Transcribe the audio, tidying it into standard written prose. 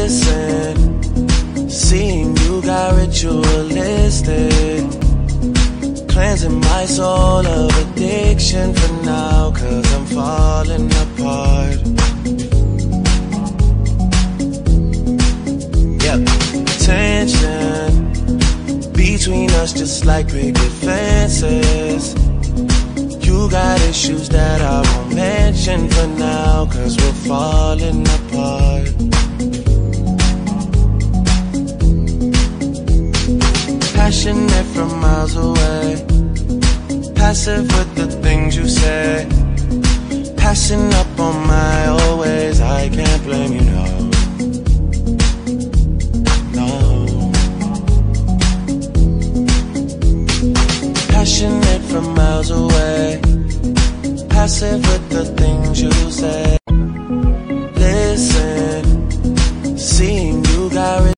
Listen, seeing you got ritualistic, cleansing my soul of addiction for now, 'cause I'm falling apart. Yep, tension between us just like picket fences. You got issues that I won't mention for now, 'cause we're falling apart. Passionate from miles away, passive with the things you say, passing up on my old ways. I can't blame you, no. No. Passionate from miles away, passive with the things you say. Listen, seeing you got